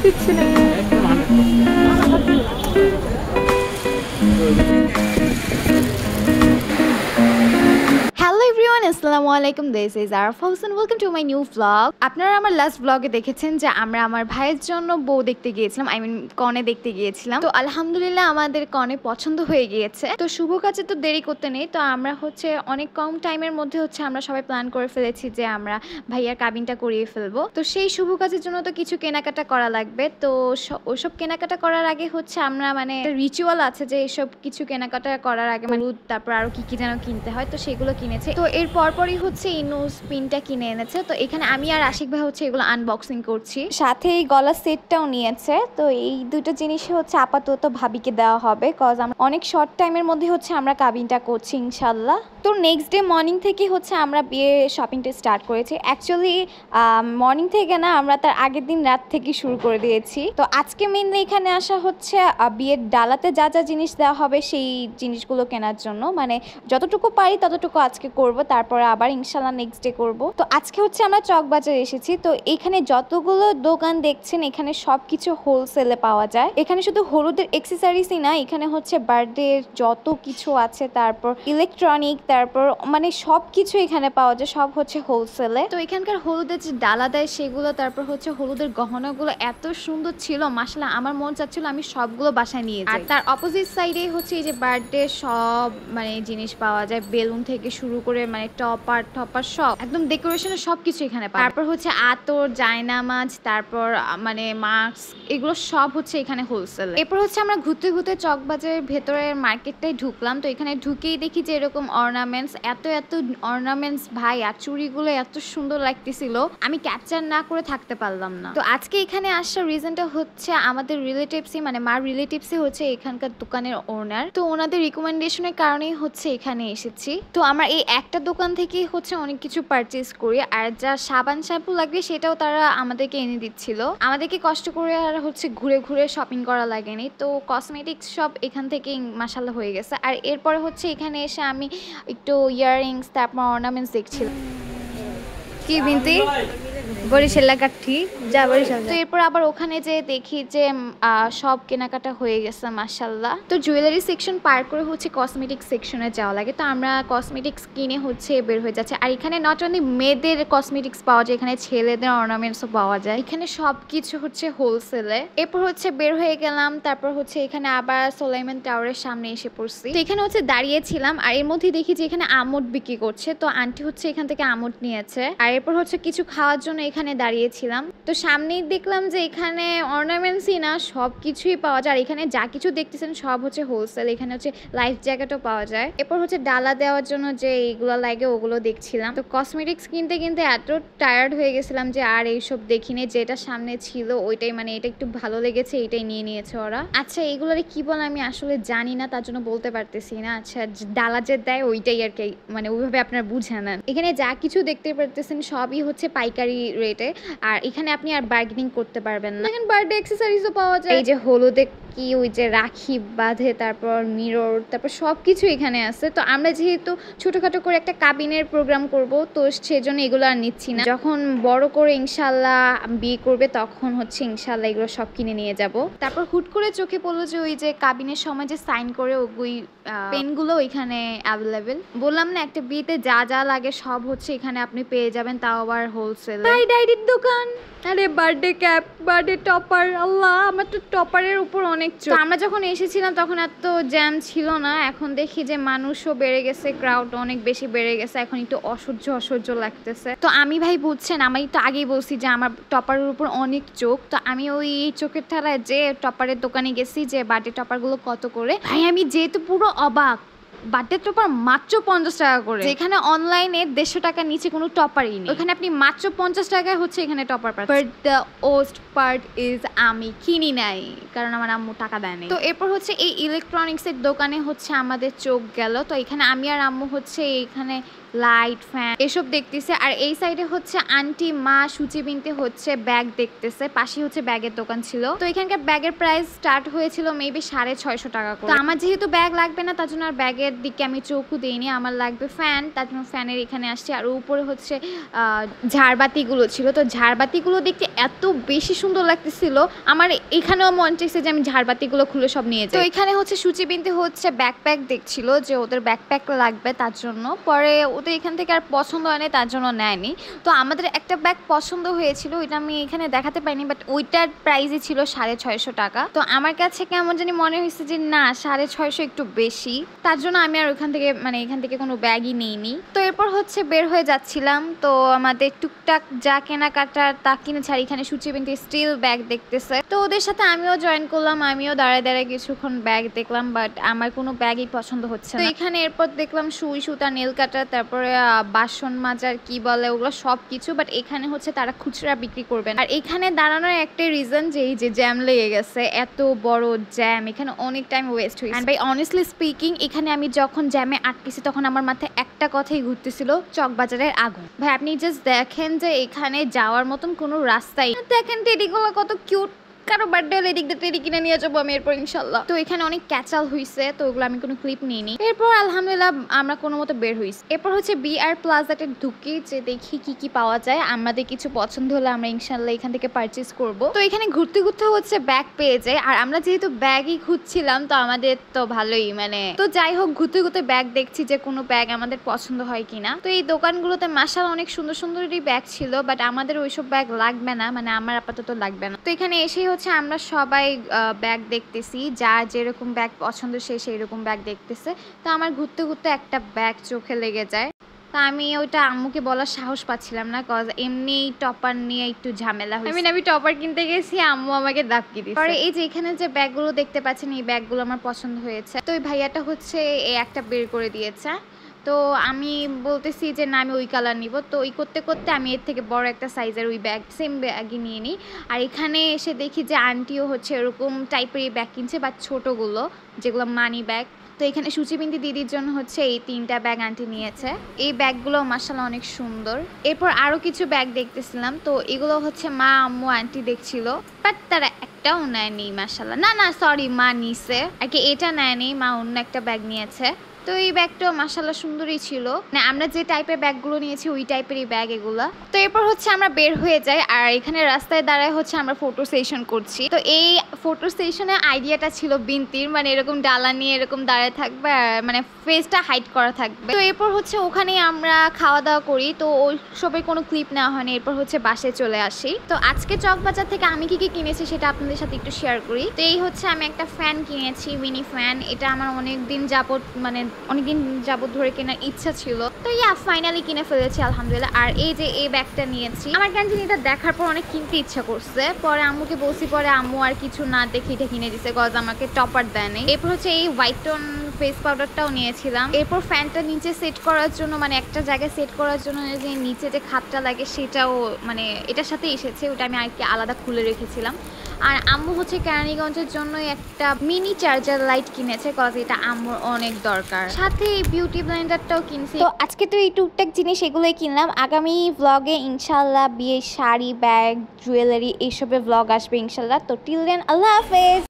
দিচ্ছি নাকি? Hello everyone, আসসালামু আলাইকুম। This is Araf Hossain, welcome to my new blog. আপনারা আমার লাস্ট ব্লগে দেখেছেন যে আমরা আমার ভাইয়ের জন্য বউ দেখতে গিয়েছিলাম, আই মিন কনে দেখতে গিয়েছিলাম। তো আলহামদুলিল্লাহ আমাদের কনে পছন্দ হয়ে গিয়েছে। তো শুভ কাজে তো দেরি করতে নেই, তো আমরা অনেক কম টাইমের মধ্যে আমরা সবাই প্ল্যান করে ফেলেছি যে আমরা ভাইয়ার কাবিনটা করিয়ে ফেলবো। তো সেই শুভ কাজের জন্য তো কিছু কেনাকাটা করা লাগবে। তো ওইসব কেনাকাটা করার আগে আমরা রিচুয়াল আছে যে এইসব কিছু কেনাকাটা করার আগে তারপর আরো কি কি যেন কিনতে হয়, তো সেগুলো কিনেছে। তো এর পরপরই ইনুস পিনটা কিনে এনেছে। তো এখানে আমি আর আশিক ভাই এগুলো আনবক্সিং করছি, সাথে এই গলার সেটটাও নিয়েছে। তো এই দুটো জিনিসই আপাতত ভাবিকে দেওয়া হবে, কজ আমরা অনেক শর্ট টাইমের মধ্যে আমরা কাবিনটা করছি ইনশাল্লাহ। তো নেক্সট ডে মর্নিং থেকে আমরা বিয়ে শপিংটা স্টার্ট করেছি। অ্যাকচুয়ালি মর্নিং থেকে না, আমরা তার আগের দিন রাত থেকে শুরু করে দিয়েছি। তো আজকে মেনলি এখানে আসা বিয়ের ডালাতে যা যা জিনিস দেওয়া হবে সেই জিনিসগুলো কেনার জন্য, মানে যতটুকু পারি ততটুকু আজকে করব, তারপরে আবার ইনশাল্লাহ নেক্সট ডে করব। তো আজকে আমরা চকবাজার এসেছি। তো এখানে যতগুলো দোকান দেখছেন এখানে সবকিছু হোলসেলে পাওয়া যায়। এখানে শুধু হলুদের অ্যাক্সেসরিজই না, এখানে বার্থডে যত কিছু আছে, তারপর ইলেকট্রনিক, তারপর মানে সবকিছু এখানে পাওয়া যায়, সব হোলসেলে। তো এখানকার হলুদের যে ডালা দেয় সেগুলো, তারপর হলুদের গহনাগুলো এত সুন্দর ছিল, মাশাআল্লাহ আমার মন চাচ্ছিল আমি সবগুলো বাসায় নিয়ে যাই। আর তার অপোজিট সাইডে এই যে বার্থডে সব জিনিস পাওয়া যায়, বেলুন থেকে শুরু করে টপার সব একদম ডেকোরেশনের সবকিছু এখানে পাওয়া যায়। তারপর আতর, জায়নামাজ, তারপর মাস্ক, এগুলো সব এখানে হোলসেল। এরপর আমরা ঘুরতে ঘুরতে চকবাজারের ভেতরের মার্কেটটাই ঢুকলাম। তো এখানে ঢুকেই দেখি যে এরকম অর্নামেন্টস, এত অর্নামেন্টস ভাই, আর চুড়িগুলো এত সুন্দর লাগতেছিল, আমি ক্যাপচার না করে থাকতে পারলাম না। তো আজকে এখানে আসার রিজনটা আমাদের রিলেটিভসই, মার রিলেটিভসই এখানকার দোকানের ওনার। তো ওনাদের রিকমেন্ডেশনের কারণেই এখানে এসেছি। তো আমরা এই একটা দোকান থেকেই অনেক কিছু পারচেজ করি, আর যা সাবান শ্যাম্পু লাগবে সেটাও তারা আমাদেরকে এনে দিচ্ছিল। আমাদেরকে কষ্ট করে আর ঘুরে ঘুরে শপিং করা লাগেনি। তো কসমেটিক্স সব এখান থেকেই মাশাআল্লাহ হয়ে গেছে। আর এরপরে এখানে এসে আমি একটু ইয়াররিংস, তারপর অর্নামেন্টস দেখছিলাম। কি বিনতি বরিশালা কাঠি যা বরিশাল। তো এরপর আবার ওখানে যে দেখি যে সব কেনাকাটা হয়ে গেছে মাশাআল্লাহ। তো জুয়েলারি সেকশন পার করে কসমেটিক্স সেকশনে যাওয়া লাগে। তো আমরা কসমেটিক্স কিনে বের হয়ে যাচ্ছে। আর এখানে নট অনলি মেয়েদের কসমেটিক্স পাওয়া যায়, এখানে ছেলেদের অর্নামেন্টসও পাওয়া যায়। এখানে সব কিছু হোলসেলে। এরপর বের হয়ে গেলাম। তারপর এখানে আবার সোলাইমান টাওয়ারের সামনে এসে পড়ছি। তো এখানে দাঁড়িয়েছিলাম, আর এর মধ্যে দেখি যে এখানে আমুড বিক্রি করছে। তো আন্টি এখান থেকে আমুড নিয়েছে। আর এরপর কিছু খাওয়ার জন্য এখানে দাঁড়িয়েছিলাম। তো সামনেই দেখলাম যে এখানে অর্নামেন্টসই না, সব কিছুই পাওয়া যায়। আর এখানে যা কিছু দেখতেছেন সব হোলসেল। এখানে লাইফ জ্যাকেটও পাওয়া যায়। এরপর ডালা দেওয়ার জন্য যে এইগুলো লাগে ওগুলো দেখছিলাম। তো কসমেটিক্স কিনতে কিনতে এত টায়ার্ড হয়ে গেছিলাম যে আর এইসব দেখিনি। যেটা সামনে ছিল ওইটাই, এটা একটু ভালো লেগেছে, এইটাই নিয়ে নিয়েছে ওরা। আচ্ছা এইগুলোর কি বলে আমি আসলে জানি না, তার জন্য বলতে পারতেছি না। আচ্ছা ডালা যে দেয় ওইটাই আর কি, ওইভাবে আপনারা বুঝে নেন। এখানে যা কিছু দেখতে পারতেছেন সবই পাইকারি রেটে, আর এখানে আপনি আর বার্গেনিং করতে পারবেন না। এখানে বার্থডে অ্যাক্সেসরিজও পাওয়া যায়। এই যে হলুদে কি ওই যে রাখি বাঁধে, তারপর মিরর, তারপর সবকিছু এখানে আছে। তো আমরা যেহেতু ছোটখাটো করে একটা কাবিনের প্রোগ্রাম করব, তো সেজন্য এগুলো আর নিচ্ছি না। যখন বড় করে ইনশাল্লাহ বিয়ে করবে তখন ইনশাল্লাহ এগুলো সব কিনে নিয়ে যাব। তারপর হুট করে চোখে পড়লো যে ওই যে কাবিনের সময় যে সাইন করে ওই পেনগুলো এখানে অ্যাভেলেবেল। বললাম না, একটা বিয়েতে যা যা লাগে সব এখানে আপনি পেয়ে যাবেন, তাও আবার হোলসেল। ডায়েরির দোকান, আরে বার্থডে ক্যাপ, বার্থডে টপার, আল্লাহ আমার তো টপারের উপর অনেক চোখ। আমরা যখন এসেছিলাম তখন এত জ্যাম ছিল না, এখন দেখি যে মানুষও বেড়ে গেছে, ক্রাউড অনেক বেশি বেড়ে গেছে, এখন একটু অসহ্য লাগতেছে। তো আমি ভাই বুঝছেন, আমি তো আগেই বলছি যে আমার টপারের উপর অনেক চোখ। তো আমি ওই চোখের ঠাড়ায় যে টপারের দোকানে গেছি যে বার্থডে টপারগুলো কত করে, ভাই আমি যেহেতু পুরো অবাক। বার্থডে টপার মাত্র 50 টাকা করে, যেখানে অনলাইনে 150 টাকার নিচে কোনো টপারই নেই। ওখানে আপনি মাত্র 50 টাকায় এখানে টপার পাচ্ছেন। But the worst part is আমি কিনি নাই, কারণ আমার আম্মু টাকা দেয় নাই। তো এরপর এই ইলেকট্রনিক্স এর দোকানে আমাদের চোখ গেল। তো এখানে আমি আর আম্মু এখানে লাইট, ফ্যান এসব দেখতেছে। আর এই সাইডে হচ্ছে আন্টি মা সুচি বিনতে হচ্ছে ব্যাগ দেখতেছে, পাশে হচ্ছে ব্যাগের দোকান ছিল। তো এখানকার ব্যাগের প্রাইস স্টার্ট হয়েছিল মেবি 650 টাকা করে। তো আমার যেহেতু ব্যাগ লাগবে না তার জন্য আর ব্যাগের দিকে আমি চোখও দিইনি, আমার লাগবে ফ্যান, তার জন্য ফ্যানের এখানে আসছে। আর উপরে হচ্ছে ঝাড়বাতিগুলো ছিল, তো ঝাড়বাতিগুলো দেখতে এত বেশি সুন্দর লাগতেছিল আমার এখানেও মন চাইছে যে আমি ঝাড়বাতিগুলো খুলে সব নিয়ে যাই। তো এখানে হচ্ছে সুচি বিনতে হচ্ছে ব্যাকপ্যাক দেখছিল যে ওদের ব্যাকপ্যাক লাগবে তার জন্য, পরে ওদের এখান থেকে আর পছন্দ হয়নি তার জন্য নেয়নি। তো আমাদের একটা ব্যাগ পছন্দ হয়েছিল, ওইটা আমি এখানে দেখাতে পাইনি, বাট ওইটার প্রাইসই ছিল 650 টাকা। তো আমার কাছে কেমন জানি মনে হয়েছে যে না 650 একটু বেশি, তার জন্য আমি আর ওইখান থেকে এখান থেকে কোনো ব্যাগই নিইনি। তো এরপর হচ্ছে বের হয়ে যাচ্ছিলাম, তো আমাদের টুকটাক যা কেনাকাটা তা কিনেছে। আর এখানে সুচি বিনতে স্টিল ব্যাগ দেখতেছে, তো ওদের সাথে আমিও জয়েন করলাম, আমিও দাঁড়ায় দাঁড়ায় কিছুক্ষণ ব্যাগ দেখলাম, বাট আমার কোনো ব্যাগই পছন্দ হচ্ছে না। তো এখানে এরপর দেখলাম সুই সুতা, নেল কাটার, তারপরে বাসন মাজার কি বলে ওগুলো সব কিছু, বাট এখানে হচ্ছে তারা খুচরা বিক্রি করবেন। আর এখানে দাঁড়ানোর একটাই রিজন যে এই যে জ্যাম লেগে গেছে, এত বড় জ্যাম, এখানে অনেক টাইম ওয়েস্ট হয়েছে। এন্ড বাই অনেস্টলি স্পিকিং এখানে আমি যখন জ্যামে আটকেছি তখন আমার মাথায় একটা কথাই ঘুরতেছিল, চকবাজারের আগুন। ভাই আপনি জাস্ট দেখেন যে এখানে যাওয়ার মতন কোনো রাস্তাই, দেখেন টেডিগুলো কত কিউট, কারো বার্থডে হলে এদিক দিয়ে টেডি কিনে নিয়ে যাবো আমি এরপর ইনশাল্লাহ। তো এখানে অনেক ক্যাচাল হয়েছে, তো ওগুলো আমি কোনো ক্লিপ নিইনি। এরপর আলহামদুলিল্লাহ আমরা কোনো মতো বের হয়েছি। এরপর হচ্ছে বিআর প্লাজাতে ঢুকি যে দেখি কি কি পাওয়া যায়, আমাদের কিছু পছন্দ হলে আমরা ইনশাল্লাহ এখান থেকে পারচেজ করব। তো এখানে ঘুরতে ঘুরতে হচ্ছে ব্যাগ পেয়ে যায়, আর আমরা যেহেতু ব্যাগই খুঁজছিলাম তো আমাদের তো ভালোই তো যাই হোক ঘুরতে ঘুরতে ব্যাগ দেখছি যে কোনো ব্যাগ আমাদের পছন্দ হয় কিনা। তো এই দোকানগুলোতে মাশাআল্লাহ অনেক সুন্দর সুন্দরই ব্যাগ ছিল, বাট আমাদের ওইসব ব্যাগ লাগবে না, আমার আপাতত লাগবে না। তো এখানে এসেই হচ্ছে আমরা সবাই ব্যাগ দেখতেছি, যার যেরকম ব্যাগ পছন্দ সে সেই রকম ব্যাগ দেখতেছে। তো আমার ঘুরতে ঘুরতে একটা ব্যাগ চোখে লেগে যায়, তো আমি ওইটা আম্মুকে বলার সাহস পাচ্ছিলাম না, কজ এমনি টপার নিয়ে একটু ঝামেলা হয়েছে। আমি টপার কিনতে গেছি, আম্মু আমাকে দাপকি দিয়েছে। পরে এই যে এখানে যে ব্যাগগুলো দেখতে পাচ্ছেন এই ব্যাগগুলো আমার পছন্দ হয়েছে। তো ওই ভাইয়াটা হচ্ছে এই একটা বের করে দিয়েছে, তো আমি বলতেছি যে না আমি ওই কালার নিব। তো ওই করতে করতে আমি এর থেকে বড় একটা সাইজের ওই ব্যাগ সেম ব্যাগই নিয়ে নিই। আর এখানে এসে দেখি যে আন্টিও হচ্ছে এরকম টাইপের এই ব্যাগ কিনছে, বা ছোটোগুলো যেগুলো মানি ব্যাগ। তো এখানে সুচি বিনতি দিদির জন্য হচ্ছে এই 3টা ব্যাগ আন্টি নিয়েছে। এই ব্যাগগুলো মাশাআল্লাহ অনেক সুন্দর। এরপর আরও কিছু ব্যাগ দেখতেছিলাম, তো এগুলো হচ্ছে মা আম্মু আন্টি দেখছিল, বাট তারা একটাও নেয়নি মাশাআল্লাহ। না সরি, মা নিছে আর কি, এটা নেয়নি, মা অন্য একটা ব্যাগ নিয়েছে। তো এই ব্যাগটাও মাশাআল্লাহ সুন্দরই ছিল, না আমরা যে টাইপের ব্যাগগুলো নিয়েছি ওই টাইপেরই ব্যাগ এগুলা। তো এরপর হচ্ছে আমরা বের হয়ে যাই, আর এখানে রাস্তায় দাঁড়ায় হচ্ছে আমরা ফটো সেশন করছি। তো এই ফটো সেশনের আইডিয়াটা ছিল বিনতির, এরকম ডালা নিয়ে এরকম দাঁড়ায় থাকবে আর ফেসটা হাইড করা থাকবে। তো এরপর হচ্ছে ওখানেই আমরা খাওয়া দাওয়া করি, তো ওই সবের কোনো ক্লিপ নেওয়া হয়নি। এরপর হচ্ছে বাসে চলে আসি। তো আজকে চকবাজার থেকে আমি কি কি কিনেছি সেটা আপনাদের সাথে একটু শেয়ার করি। তো এই হচ্ছে আমি একটা ফ্যান কিনেছি, মিনি ফ্যান। এটা আমার অনেকদিন যাবত ধরে কেনার ইচ্ছা ছিল, তো ফাইনালি কিনে ফেলেছি আলহামদুলিল্লাহ। আর এই যে এই ব্যাগটা নিয়েছি, আমার কেন জানি এটা দেখার পর অনেক কিনতে ইচ্ছা করছে, পরে আম্মুকে বলছি, পরে আম্মু আর কিছু না দেখে এটা কিনে দিছে, গজ আমাকে টপার দেয়নি। এরপর হচ্ছে এই হোয়াইট টোন ফেস পাউডারটাও নিয়েছিলাম। এরপর ফ্যানটা নিচে সেট করার জন্য একটা জায়গায় সেট করার জন্য যে নিচে যে খাপটা লাগে সেটাও এটার সাথে এসেছে, ওটা আমি আর কি আলাদা খুলে রেখেছিলাম। আর আম্মু হচ্ছে কেরানীগঞ্জের জন্য একটা মিনি চার্জার লাইট কিনেছে, কজ এটা আম্মুর অনেক দরকার। সাথে এই বিউটি ব্লেন্ডারটাও কিনছি। তো আজকে তো এই টুকটাক জিনিস এগুলোই কিনলাম। আগামী ভ্লগে ইনশাল্লাহ বিয়ের শাড়ি, ব্যাগ, জুয়েলারি এইসবের ভ্লগ আসবে ইনশাল্লাহ। তো টিল দেন আল্লাহ হাফেজ।